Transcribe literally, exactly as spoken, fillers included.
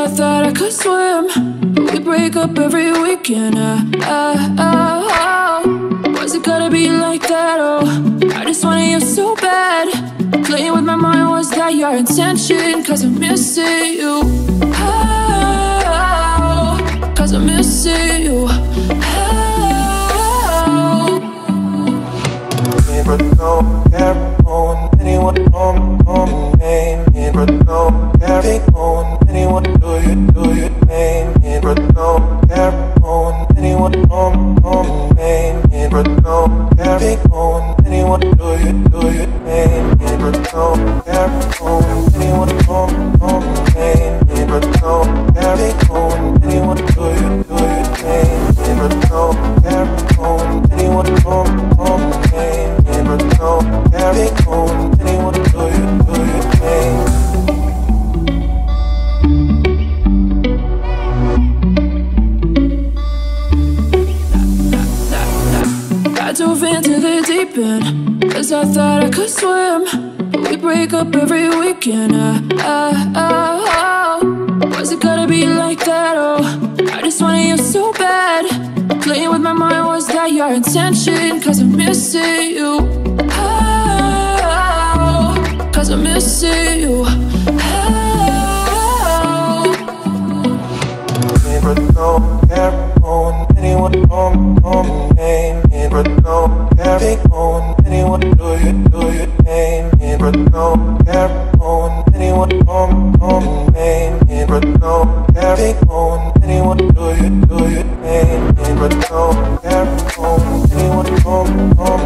thought I could swim, but we break up every weekend. uh, uh, uh, oh. Was it gotta be like that? Oh, I just wanted you so bad. Playing with my mind, was that your intention? Cause I'm missing you. Oh, cause I'm missing you. Oh. But don't care on anyone on on name. But don't care on anyone. Do you do you name? But don't care on anyone on on name. But don't care on anyone. Do you do you name? But don't care on anyone on on name. But don't care on anyone. Do you do you name? But don't care on anyone on on name. But don't care on anyone. Do you do you name? I dove into the deep end, cause I thought I could swim, but we break up every weekend. uh, uh, uh, oh. Was it gotta be like that? Oh, I just wanted you so bad. Playing with my mind, was that your intention? Cause I'm missing you. Oh, cause I'm missing you. Oh. But don't care on anyone on on name. But don't care on anyone. Do you do you name? But don't care on anyone on on name. But don't care on anyone. Do you do you name? But don't care on anyone on on